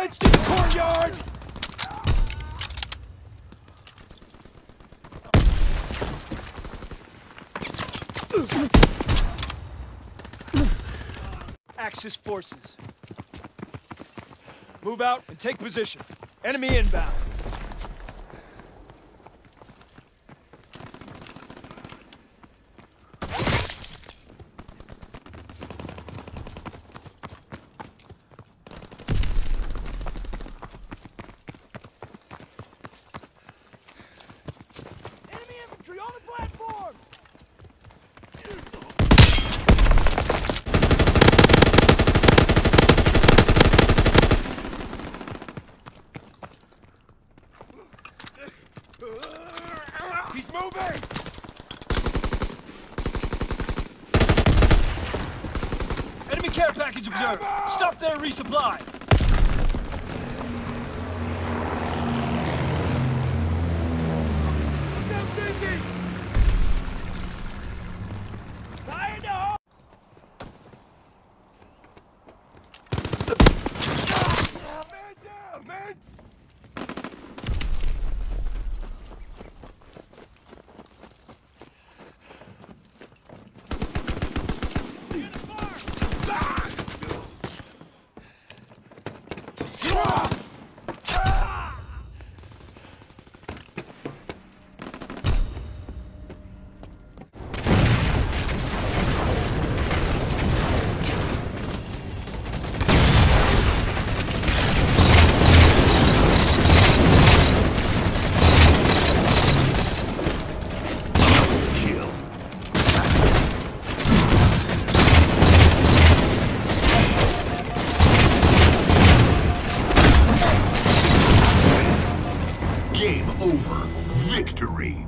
Bullets to the courtyard! Axis forces. Move out and take position. Enemy inbound. Enemy infantry on the platform! He's moving! Enemy care package observed. Stop there, resupply. They're busy! Fire in the hole! Man down, man! Game over. Victory.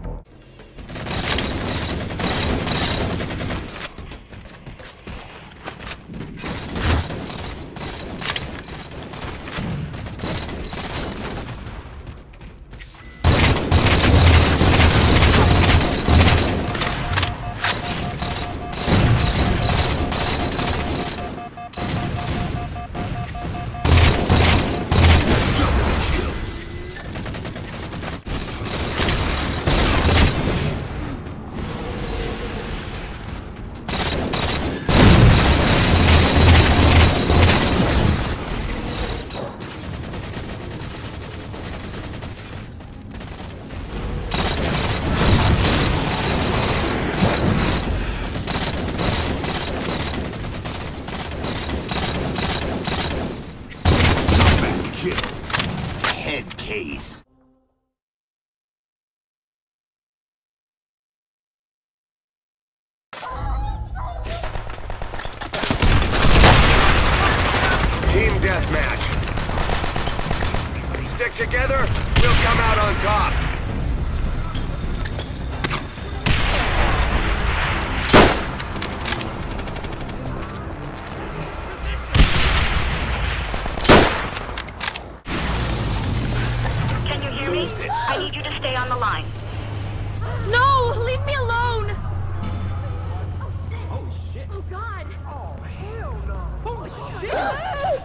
Kill. Head case. Team deathmatch. Stick together, we'll come out on top. I need you to stay on the line. No! Leave me alone! Oh shit! Oh God! Oh hell no! Holy shit!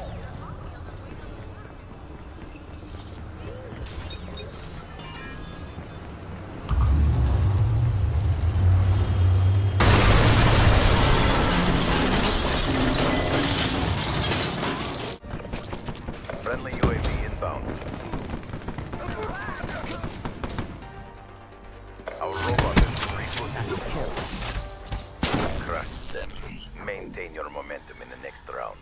Friendly UAV inbound. Our robot is rebooted. Crush them. Maintain your momentum in the next round.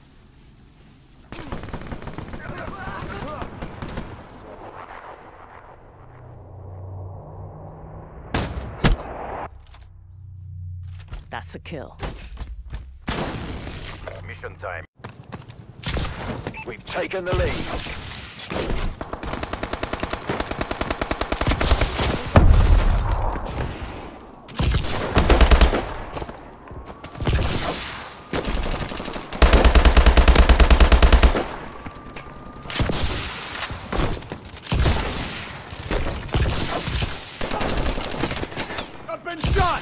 That's a kill. Mission time. We've taken the lead. I've been shot!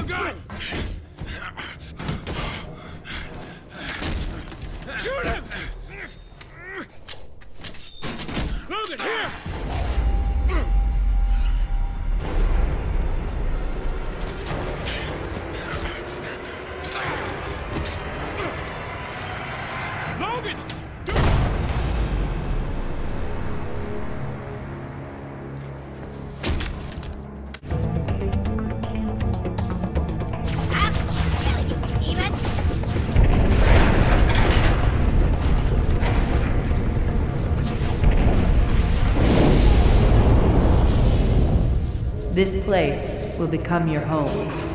gun! Shoot him! Logan, here! Logan! This place will become your home.